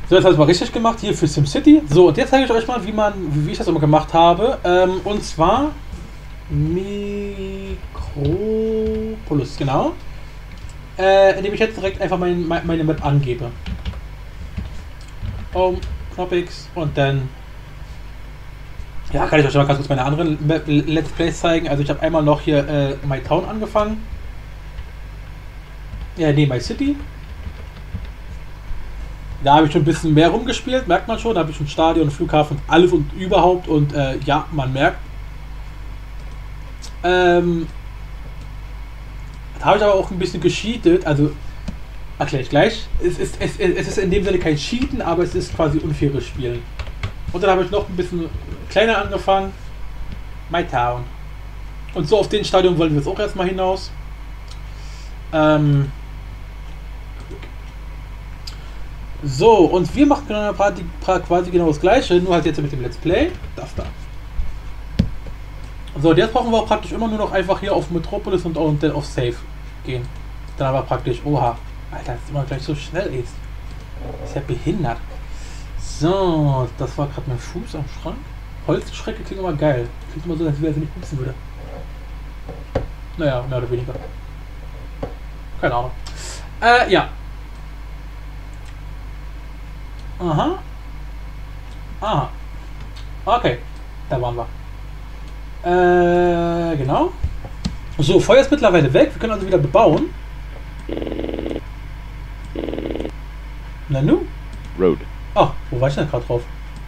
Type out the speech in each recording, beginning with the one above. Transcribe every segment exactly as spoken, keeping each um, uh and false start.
So, jetzt habe ich mal richtig gemacht hier für SimCity. So, und jetzt zeige ich euch mal, wie man, wie ich das immer gemacht habe. Ähm, und zwar Mikropolis, genau. Äh, indem ich jetzt direkt einfach mein, meine Map angebe. Home, Knopf X und dann. Ja, kann ich euch mal ganz kurz meine anderen Map Let's Plays zeigen. Also ich habe einmal noch hier äh, My Town angefangen. Ja, nee, My City. Da habe ich schon ein bisschen mehr rumgespielt, merkt man schon. Da habe ich schon Stadion, Flughafen, alles und überhaupt. Und äh, ja, man merkt. Ähm, da habe ich aber auch ein bisschen gecheatet. Also, erkläre ich gleich. Es ist, es, es ist in dem Sinne kein Cheaten, aber es ist quasi unfaires Spielen. Und dann habe ich noch ein bisschen kleiner angefangen. My Town. Und so auf den Stadion wollen wir jetzt auch erstmal hinaus. Ähm. So, und wir machen quasi genau das gleiche, nur halt jetzt mit dem Let's Play. Das da. So, jetzt brauchen wir auch praktisch immer nur noch einfach hier auf Metropolis und, und dann auf Save gehen. Dann aber praktisch, oha, Alter, das ist immer gleich so schnell ist. Ist ja behindert. So, das war gerade mein Fuß am Schrank. Holzschrecke klingt immer geil. Klingt immer so, als wäre sie nicht pupsen würde. Naja, mehr oder weniger. Keine Ahnung. Äh, ja. Aha. Aha. Okay. Da waren wir. Äh, genau. So, Feuer ist mittlerweile weg. Wir können also wieder bebauen. Nanu? Road. Ach, wo war ich denn gerade drauf?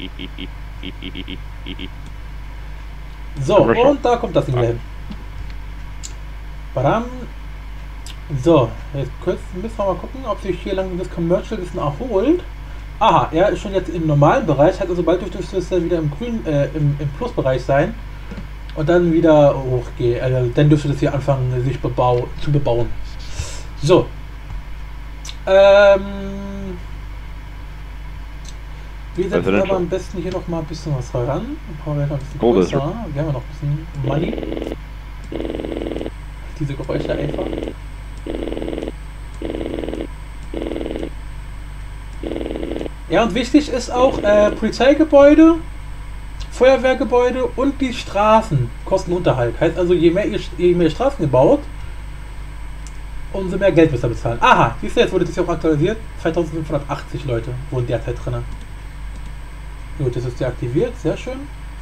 So, und da kommt das Ding wieder hin. Badam. So, jetzt kurz müssen wir mal gucken, ob sich hier lang das Commercial ein bisschen erholt. Aha, er ist schon jetzt im normalen Bereich, hat also bald dürfte es wieder im grünen, äh, im, im Plusbereich sein. Und dann wieder hochgehen. Also dann dürfte das hier anfangen, sich bebau zu bebauen. So. Ähm. Wir setzen aber am besten hier noch mal ein bisschen was ran. Dann brauchen wir noch ein bisschen größer. Wir haben ja noch ein bisschen Money. Diese Geräusche einfach. Ja, und wichtig ist auch äh, Polizeigebäude, Feuerwehrgebäude und die Straßen kosten Unterhalt. Heißt also, je mehr ihr, je mehr Straßen ihr baut, umso mehr Geld müsst ihr bezahlen. Aha, siehst du, jetzt wurde das ja auch aktualisiert. zweitausendfünfhundertachtzig Leute wohnen derzeit drin. Gut, das ist deaktiviert, sehr schön.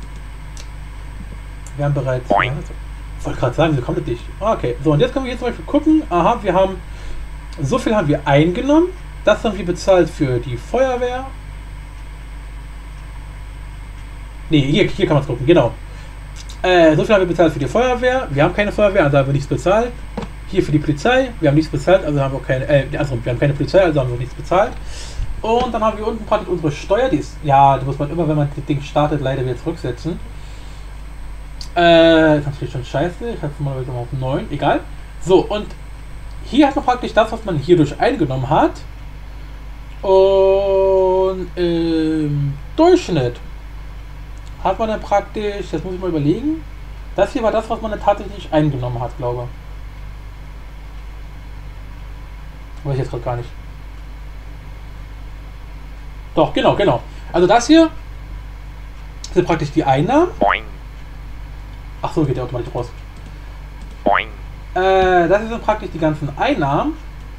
Wir haben bereits... Ja, ich wollte gerade sagen, so kommt es nicht. Okay, so, und jetzt können wir hier zum Beispiel gucken. Aha, wir haben... So viel haben wir eingenommen. Das haben wir bezahlt für die Feuerwehr. Ne, hier, hier kann man es gucken, genau. Äh, so viel haben wir bezahlt für die Feuerwehr. Wir haben keine Feuerwehr, also haben wir nichts bezahlt. Hier für die Polizei, wir haben nichts bezahlt, also haben wir auch keine, äh, also wir haben keine Polizei, also haben wir nichts bezahlt. Und dann haben wir unten praktisch unsere Steuer, die ist, ja, die muss man immer, wenn man das Ding startet, leider wieder zurücksetzen. Äh, das ist natürlich schon scheiße, ich hatte es mal auf neun, egal. So, und hier hat man praktisch das, was man hierdurch eingenommen hat. Und im Durchschnitt hat man dann praktisch, das muss ich mal überlegen, das hier war das, was man dann tatsächlich eingenommen hat, glaube ich. Weiß ich jetzt gerade gar nicht. Doch, genau, genau. Also das hier sind praktisch die Einnahmen. Ach so, geht der automatisch raus. Äh, das sind praktisch die ganzen Einnahmen.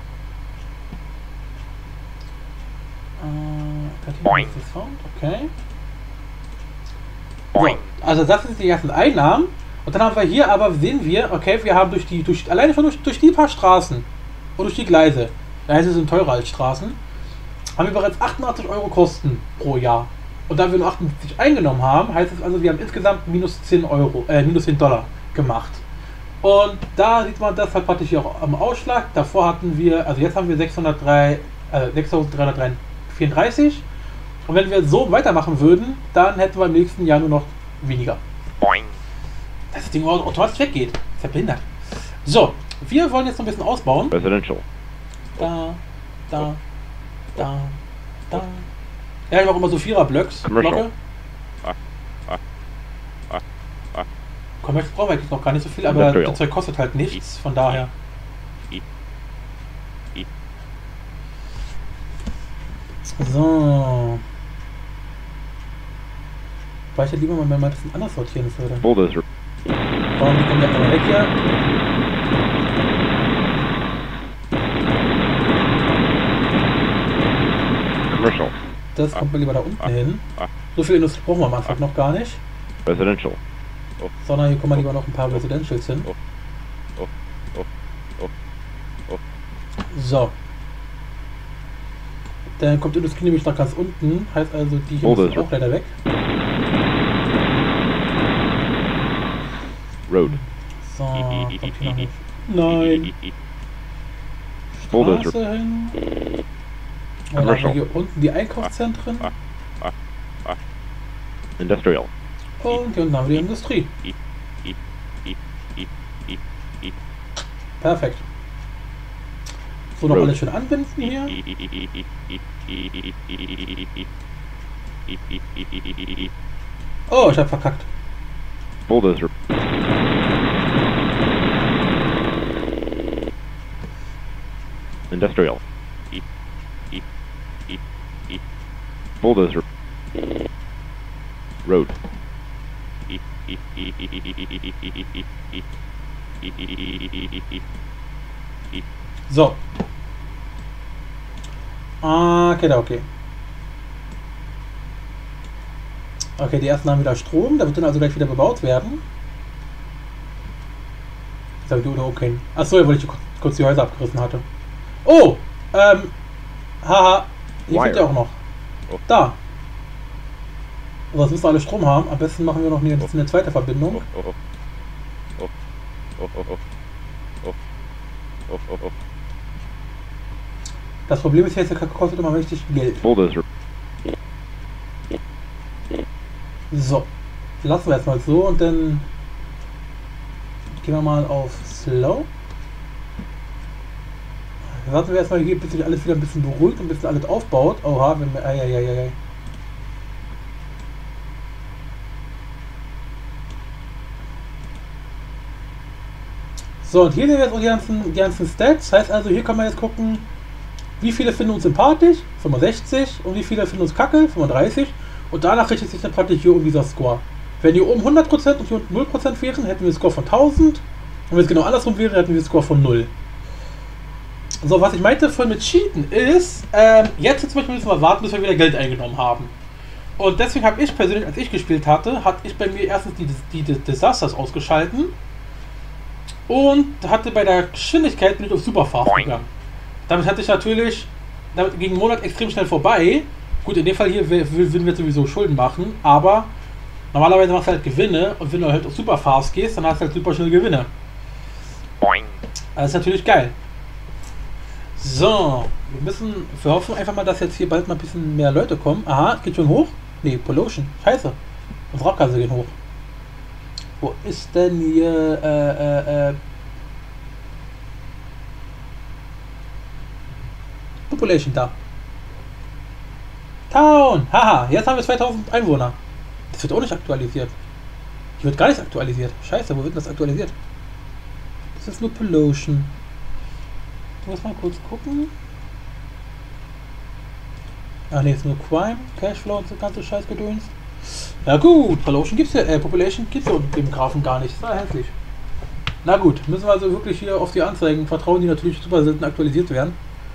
Okay. So, also das sind die ganzen Einnahmen. Und dann haben wir hier aber, sehen wir, okay, wir haben durch die, durch alleine schon durch, durch die paar Straßen und durch die Gleise, Gleise sind teurer als Straßen, haben wir bereits achtundachtzig Euro Kosten pro Jahr. Und da wir nur achtundsiebzig eingenommen haben, heißt es also, wir haben insgesamt minus zehn Euro, äh, minus zehn Dollar gemacht. Und da sieht man das halt praktisch hier auch am Ausschlag. Davor hatten wir, also jetzt haben wir sechshundertdrei, äh, sechstausenddreihundertvierunddreißig. Und wenn wir so weitermachen würden, dann hätten wir im nächsten Jahr nur noch weniger. Dass das Ding automatisch weggeht. Ist ja behindert. So, wir wollen jetzt noch ein bisschen ausbauen. Residential. Da, da, da, da. Ja, ich mache immer so Vierer-Blöcks. Blöcke. Commercial brauchen wir eigentlich noch gar nicht so viel, aber das Zeug kostet halt nichts, von daher. So. Weil ich ja lieber mal ein bisschen anders sortieren würde. Bulldozer. Warum die kommen ja mal weg hier? Commercial. Das kommt mir lieber da unten hin. So viel Industrie brauchen wir am Anfang noch gar nicht. Residential. Sondern hier kommen wir lieber noch ein paar Residentials hin. So. Dann kommt Industrie nämlich nach ganz unten. Heißt also, die hier müssen auch leider weg. Road. So, kommt hier noch nicht. Nein. Straße hin. Dann haben wir hier unten die Einkaufszentren. Industrial. Und hier unten haben wir die Industrie. Perfekt. So, noch alles schön anbinden hier. Oh, ich hab verkackt. Bulldozer. Industrial. Bulldozer. Road. So. Okay, okay. Okay, die ersten haben wieder Strom, da wird dann also gleich wieder bebaut werden. Jetzt habe ich die Udo okay. Achso, ja, weil ich kurz die Häuser abgerissen hatte. Oh! Ähm. Haha. Hier fehlt ja auch noch. Da. Also das müssen alle Strom haben. Am besten machen wir noch eine, eine zweite Verbindung. Das Problem ist jetzt, der kostet immer richtig Geld. Bulldozer. So. Lassen wir erstmal so und dann gehen wir mal auf Slow. Warten wir erstmal hier, bis sich alles wieder ein bisschen beruhigt und bis alles aufbaut. Oha, wenn wir. Eieieiei. So, und hier sehen wir jetzt auch die ganzen, die ganzen Stats. Heißt also, hier kann man jetzt gucken, wie viele finden uns sympathisch, fünfundsechzig, und wie viele finden uns kacke, fünfunddreißig. Und danach richtet sich dann praktisch hier um dieser Score. Wenn hier oben hundert Prozent und hier unten null Prozent wären, hätten wir einen Score von tausend. Und wenn es genau andersrum wäre, hätten wir einen Score von null. So, was ich meinte von mit Cheaten ist, ähm, jetzt zum Beispiel müssen wir warten, bis wir wieder Geld eingenommen haben. Und deswegen habe ich persönlich, als ich gespielt hatte, hatte ich bei mir erstens die, die, die Disasters ausgeschalten. Und hatte bei der Geschwindigkeit bin ich auf Superfast gegangen. Damit hatte ich natürlich, damit ging ein Monat extrem schnell vorbei. Gut, in dem Fall hier würden wir sowieso Schulden machen, aber normalerweise machst du halt Gewinne und wenn du halt auf Superfast gehst, dann hast du halt super schnell Gewinne. Das ist natürlich geil. So, wir müssen, wir hoffen einfach mal, dass jetzt hier bald mal ein bisschen mehr Leute kommen. Aha, geht schon hoch? Ne, Pollution. Scheiße. Unsere Abgase gehen hoch. Wo ist denn hier, äh, äh, äh, Population da? Town! Haha, jetzt haben wir zweitausend Einwohner. Das wird auch nicht aktualisiert. Hier wird gar nichts aktualisiert. Scheiße, wo wird das aktualisiert? Das ist nur Pollution. Ich muss mal kurz gucken. Ah ne, ist nur Crime, Cashflow und so ganze Scheißgedöns. Ja gut, Pollution gibt's ja, äh, Population gibt's ja unter dem Graphen gar nicht. Das war hässlich. Na gut, müssen wir also wirklich hier auf die Anzeigen vertrauen, die natürlich super selten aktualisiert werden.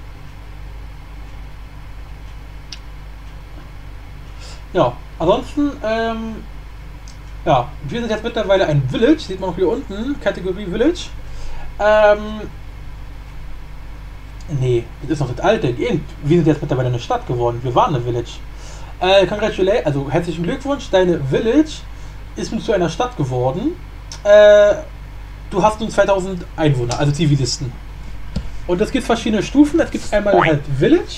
Ja, ansonsten, ähm, ja, wir sind jetzt mittlerweile ein Village, sieht man auch hier unten, Kategorie Village. Ähm, nee, das ist noch das alte. Wir sind jetzt mittlerweile eine Stadt geworden, wir waren eine Village. Äh, congratulate, also herzlichen Glückwunsch, deine Village ist nun zu einer Stadt geworden. Äh, du hast nun zweitausend Einwohner, also Zivilisten. Und es gibt verschiedene Stufen, es gibt einmal halt Village.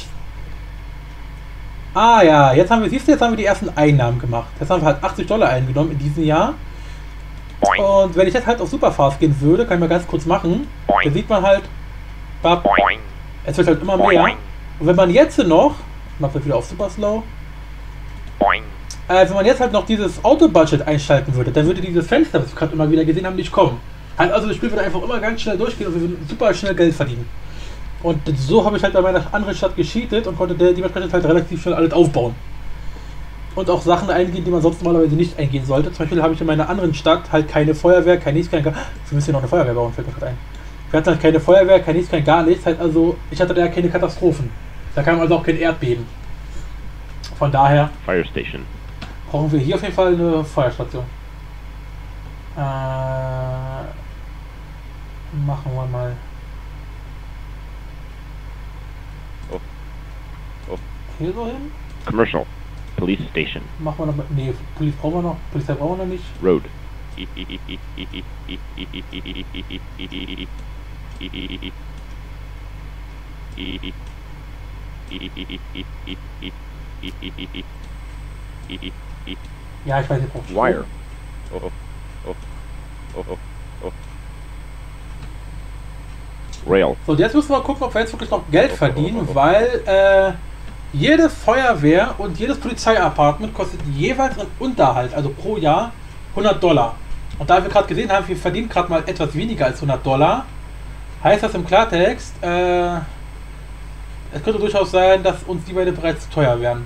Ah ja, jetzt haben wir, siehst du, jetzt haben wir die ersten Einnahmen gemacht. Jetzt haben wir halt achtzig Dollar eingenommen in diesem Jahr. Und wenn ich jetzt halt auf Superfast gehen würde, kann ich mal ganz kurz machen, da sieht man halt, es wird halt immer mehr. Und wenn man jetzt noch, ich mach das wieder auf Super Slow, äh, wenn man jetzt halt noch dieses Auto-Budget einschalten würde, dann würde dieses Fenster, was wir gerade immer wieder gesehen haben, nicht kommen. Also das Spiel würde einfach immer ganz schnell durchgehen und wir würden super schnell Geld verdienen. Und so habe ich halt bei meiner anderen Stadt gecheatet und konnte dementsprechend halt relativ schnell alles aufbauen. Und auch Sachen eingehen, die man sonst normalerweise nicht eingehen sollte. Zum Beispiel habe ich in meiner anderen Stadt halt keine Feuerwehr, kein nichts, kein gar nichts. Wir müssen hier noch eine Feuerwehr bauen, fällt mir gerade ein. Wir hatten halt keine Feuerwehr, kein nichts, kein gar nichts. Halt also, ich hatte da keine Katastrophen. Da kam also auch kein Erdbeben. Von daher Fire station. brauchen wir hier auf jeden Fall eine Feuerstation. Äh, machen wir mal. Oh. Oh. Hier so hin? Commercial. Police station. Machen wir noch. Nee, Polizei brauchen wir noch. Polizei brauchen wir noch nicht. Road. Ja, ich weiß, ihr braucht Strom. Wire. Oh, oh, oh, oh, oh, oh. Rail. So, und jetzt müssen wir gucken, ob wir jetzt wirklich noch Geld verdienen, weil äh, jede Feuerwehr und jedes Polizeiapartment kostet jeweils einen Unterhalt, also pro Jahr hundert Dollar. Und da wir gerade gesehen haben, wir verdienen gerade mal etwas weniger als hundert Dollar, heißt das im Klartext, äh, es könnte durchaus sein, dass uns die beide bereits zu teuer wären.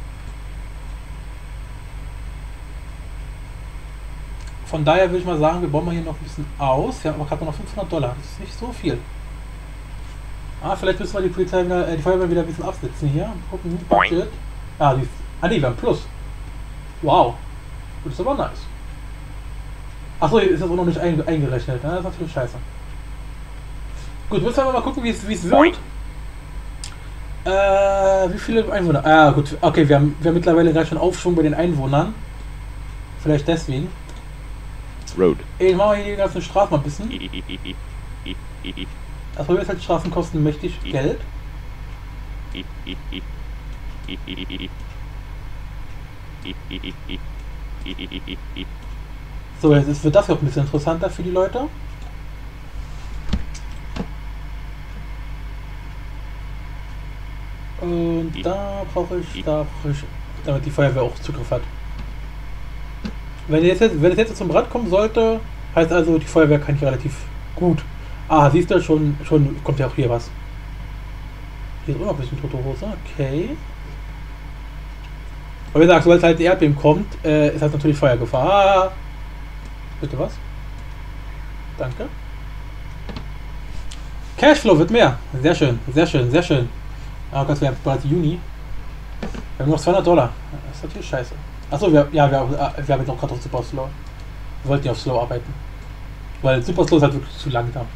Von daher würde ich mal sagen, wir bauen mal hier noch ein bisschen aus. Wir haben aber gerade noch fünfhundert Dollar. Das ist nicht so viel. Ah, vielleicht müssen wir die Polizei wieder, äh, die Feuerwehr wieder ein bisschen absetzen hier. Gucken, Budget. Ah, die, ah nee, wir haben Plus. Wow. Das ist aber nice. Achso, hier ist das auch noch nicht eingerechnet. Ja, das ist natürlich scheiße. Gut, müssen wir mal gucken, wie es wie es wird. Äh, wie viele Einwohner? Ah, gut. Okay, wir haben, wir haben mittlerweile gleich schon Aufschwung bei den Einwohnern. Vielleicht deswegen. Road. Ey, machen wir hier die ganzen Straßen mal ein bisschen. Das Problem ist halt, die Straßen kosten mächtig Geld. So, jetzt wird das auch ein bisschen interessanter für die Leute. Und da brauche ich, da brauche ich, damit die Feuerwehr auch Zugriff hat. Wenn es jetzt, wenn es jetzt zum Brand kommen sollte, heißt also, die Feuerwehr kann hier relativ gut. Ah, siehst du, schon, schon kommt ja auch hier was. Hier ist auch noch ein bisschen tote Hose, okay. Aber wie gesagt, sobald halt die Erdbeben kommt, äh, ist das natürlich Feuergefahr. Ah, bitte was? Danke. Cashflow wird mehr. Sehr schön, sehr schön, sehr schön. Oh Gott, wir haben bald Juni. Wir haben noch zweihundert Dollar. Das ist natürlich scheiße. Achso, wir, ja, wir, wir haben jetzt auch gerade auf Super Slow. Wir wollten ja auf Slow arbeiten. Weil Super Slow ist halt wirklich zu langsam.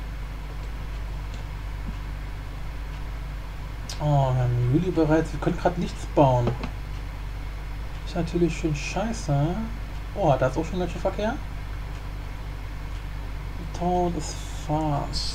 Oh, wir haben Juli bereits. Wir können gerade nichts bauen. Ist natürlich schön scheiße. Oh, da ist auch schon ganz schön Verkehr. The town is fast.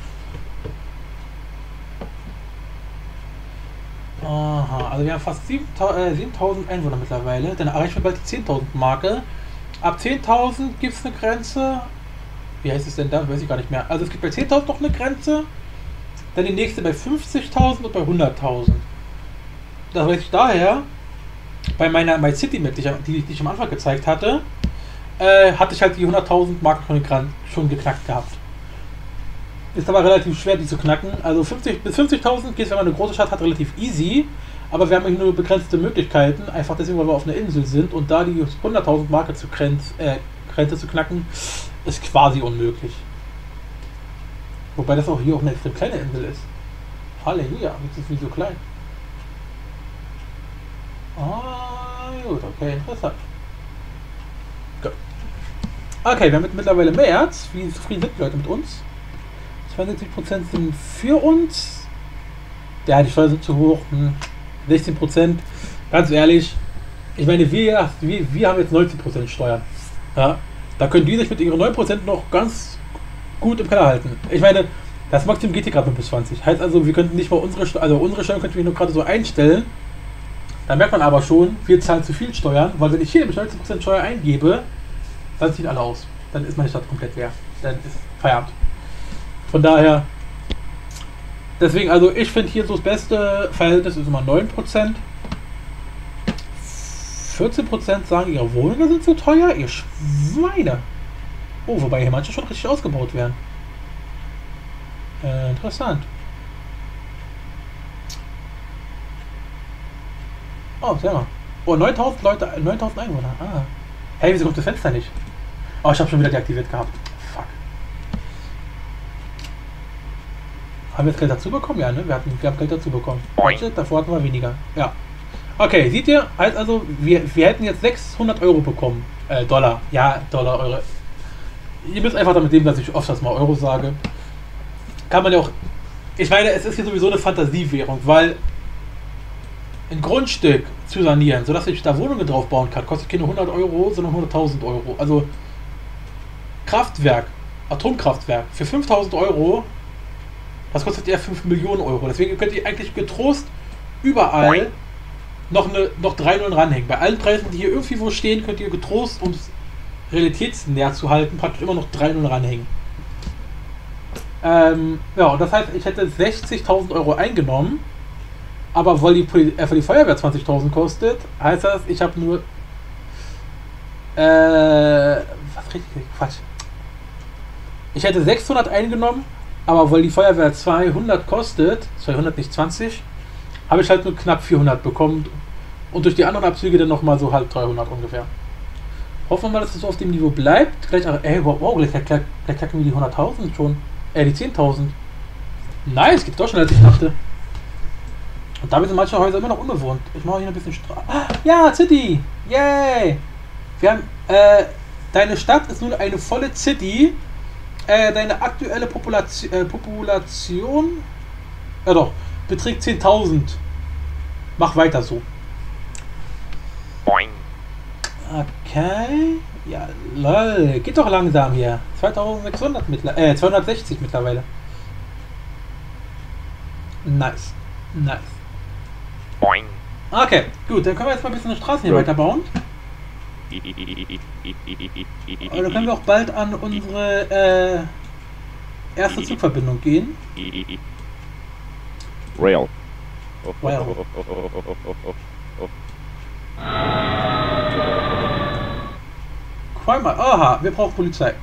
Aha, also wir haben fast siebentausend Einwohner mittlerweile. Dann erreichen wir bald die zehntausend Marke. Ab zehntausend gibt es eine Grenze. Wie heißt es denn da? Weiß ich gar nicht mehr. Also es gibt bei zehntausend noch eine Grenze. Dann die nächste bei fünfzigtausend und bei hunderttausend. Das weiß ich daher. Bei meiner My City Map, die, die, die ich am Anfang gezeigt hatte, äh, hatte ich halt die hunderttausend Marke schon, schon geknackt gehabt. Ist aber relativ schwer, die zu knacken. Also fünfzig bis fünfzigtausend geht es, wenn man eine große Stadt hat, relativ easy. Aber wir haben hier nur begrenzte Möglichkeiten. Einfach deswegen, weil wir auf einer Insel sind. Und da die hunderttausend Marke zu Grenz, äh, Grenze zu knacken, ist quasi unmöglich. Wobei das auch hier auch eine extrem kleine Insel ist. Halleluja, jetzt ist sie so klein. Ah, gut, okay, interessant. Gut. Okay, wir haben mittlerweile März. Wie zufrieden sind die Leute mit uns? zweiundsiebzig Prozent sind für uns. Ja, die Steuern sind zu hoch. Hm. sechzehn Prozent. Ganz ehrlich, ich meine, wir, wir, wir haben jetzt neunzehn Prozent Steuern. Ja, da können die sich mit ihren neun Prozent noch ganz gut im Keller halten. Ich meine, das Maximum geht hier gerade bis zwanzig. Heißt also, wir könnten nicht mal unsere Steuern, also unsere Steuern könnten wir nur gerade so einstellen. Da merkt man aber schon, wir zahlen zu viel Steuern, weil wenn ich hier neunzehn Prozent Steuer eingebe, dann ziehen alle aus. Dann ist meine Stadt komplett leer. Dann ist Feierabend. Von daher, deswegen, also ich finde hier so das beste Verhältnis ist immer neun Prozent. vierzehn Prozent sagen, ihre Wohnungen sind zu teuer, ihr Schweine. Oh, wobei hier manche schon richtig ausgebaut werden. Äh, interessant. Oh, sehr mal. Oh, neuntausend Leute, neuntausend Einwohner. Ah. Hey, wieso kommt das Fenster nicht? Oh, ich habe schon wieder deaktiviert gehabt. Fuck. Haben wir jetzt Geld dazu bekommen? Ja, ne? Wir, hatten, wir haben Geld dazu bekommen. Budget, davor hatten wir weniger. Ja. Okay, seht ihr? Heißt also, wir, wir hätten jetzt sechshundert Euro bekommen. Äh, Dollar. Ja, Dollar, Euro. Ihr müsst einfach damit leben, dass ich öfters mal Euro sage. Kann man ja auch... Ich meine, es ist hier sowieso eine Fantasiewährung, weil ein Grundstück zu sanieren, sodass ich da Wohnungen drauf bauen kann, kostet keine hundert Euro, sondern hunderttausend Euro. Also Kraftwerk, Atomkraftwerk für fünftausend Euro, das kostet eher fünf Millionen Euro. Deswegen könnt ihr eigentlich getrost überall noch, eine, noch drei Nullen ranhängen. Bei allen Preisen, die hier irgendwie wo stehen, könnt ihr getrost, um es realitätsnäher zu halten, praktisch immer noch drei Nullen ranhängen. Ähm, ja, und das heißt, ich hätte sechzigtausend Euro eingenommen, aber weil die, Poli äh, weil die Feuerwehr zwanzigtausend kostet, heißt das, ich habe nur äh, was richtig? Quatsch. Ich hätte sechshundert eingenommen, aber weil die Feuerwehr zweihundert kostet, zweihundert nicht zwanzig, habe ich halt nur knapp vierhundert bekommen und durch die anderen Abzüge dann nochmal so halb dreihundert ungefähr. Hoffen wir mal, dass es so auf dem Niveau bleibt. Gleich, ey, wow, wow gleich, gleich, gleich knacken wir die hunderttausend schon. Äh, die zehntausend. Nice, geht doch schneller als ich dachte. Und damit sind manche Häuser immer noch unbewohnt. Ich mache hier ein bisschen Straße. Ah, ja, City! Yay! Wir haben, äh, deine Stadt ist nun eine volle City. Äh, deine aktuelle Population, äh, Population, ja doch, beträgt zehntausend. Mach weiter so. Boing. Okay. Ja, lol. Geht doch langsam hier. zweitausendsechshundert mittlerweile. Äh, zweihundertsechzig mittlerweile. Nice. Nice. Boing. Okay, gut. Dann können wir jetzt mal ein bisschen eine Straße hier Gut. weiterbauen. Aber dann können wir auch bald an unsere äh, erste Zugverbindung gehen. Rail. Rail. Crime. Aha, wir brauchen Polizei.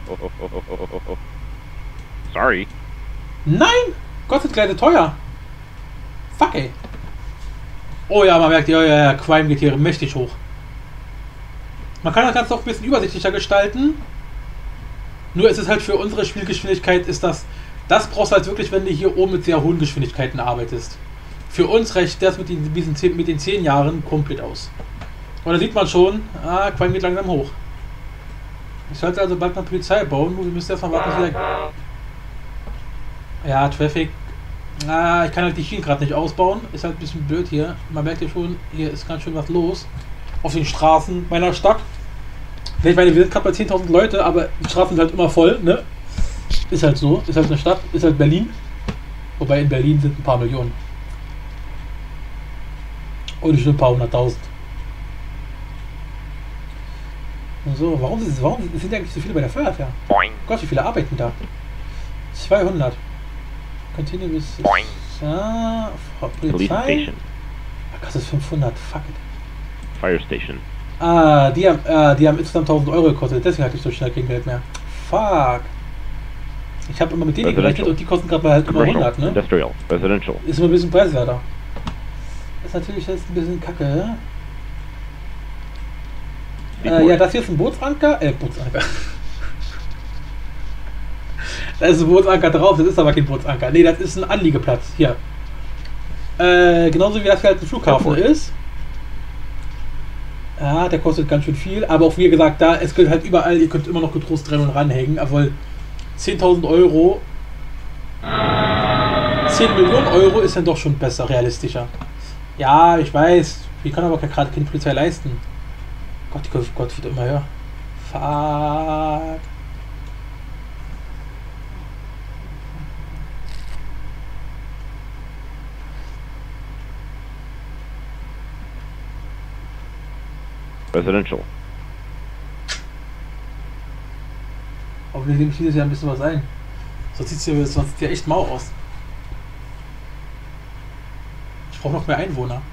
Sorry. Nein! Gott, ist gleich teuer. Fuck, ey. Oh ja, man merkt, ja, ja, ja, Crime geht hier mächtig hoch. Man kann das Ganze auch ein bisschen übersichtlicher gestalten. Nur ist es halt für unsere Spielgeschwindigkeit, ist das, das brauchst du halt wirklich, wenn du hier oben mit sehr hohen Geschwindigkeiten arbeitest. Für uns reicht das mit den, diesen, mit den zehn Jahren komplett aus. Und da sieht man schon, ah, Crime geht langsam hoch. Ich sollte also bald eine Polizei bauen, nur wir müssen erstmal warten, dass wieder... Ja, Traffic. Ah, ich kann halt die Schienen gerade nicht ausbauen. Ist halt ein bisschen blöd hier. Man merkt ja schon, hier ist ganz schön was los. Auf den Straßen meiner Stadt. Ich meine, wir sind gerade bei zehntausend Leute, aber die Straßen sind halt immer voll, ne? Ist halt so. Ist halt eine Stadt. Ist halt Berlin. Wobei in Berlin sind ein paar Millionen. Und nicht nur ein paar hunderttausend. So, warum, ist, warum sind eigentlich so viele bei der Feuerwehr? Boing. Gott, wie viele arbeiten da? zweihundert. Continuous. Boing. Ja, Police Polizei. station. Ach, das ist fünfhundert. Fuck it. Fire station. Ah, die haben, ah, die haben insgesamt tausend Euro gekostet. Deswegen hatte ich so schnell kein Geld mehr. Fuck. Ich habe immer mit denen gerechnet und die kosten gerade mal halt über Commercial. hundert, ne? Industrial. Residential. Ist immer ein bisschen preiswerter. Ist natürlich jetzt ein bisschen kacke. Äh, ja, das hier ist ein Bootsanker. Äh, Bootsanker. Da ist ein Bootsanker drauf, das ist aber kein Bootsanker. Ne, das ist ein Anliegeplatz. Hier. Äh, genauso wie das hier halt ein Flughafen ist. Ja, der kostet ganz schön viel. Aber auch wie gesagt, da, es gilt halt überall, ihr könnt immer noch getrost drin und ranhängen. Obwohl zehntausend Euro. zehn Millionen Euro ist dann doch schon besser, realistischer. Ja, ich weiß. Ich kann aber gerade keine Polizei leisten. Gott, Gott, Gott, wird immer höher. Fuck. Residential. Aber wir nehmen dieses Jahr ein bisschen was ein. Sonst sieht es ja, sonst sieht's ja echt mau aus. Ich brauche noch mehr Einwohner.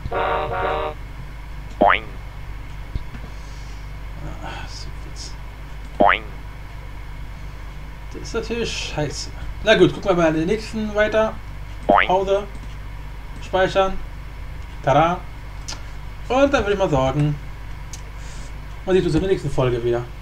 Boing. Ah, so Witz. Boing. Das ist natürlich scheiße. Na gut, gucken wir mal an den nächsten weiter. Boing. Pause. Speichern. Tada. Und dann würde ich mal sagen, man sieht uns in der nächsten Folge wieder.